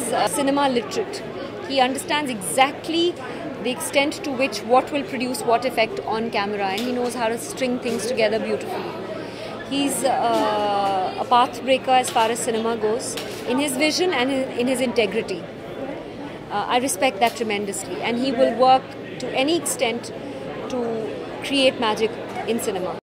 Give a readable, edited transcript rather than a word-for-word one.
cinema literate. He understands exactly the extent to which what will produce what effect on camera, and he knows how to string things together beautifully. He's a path breaker as far as cinema goes, in his vision and in his integrity. I respect that tremendously, and he will work to any extent to create magic in cinema.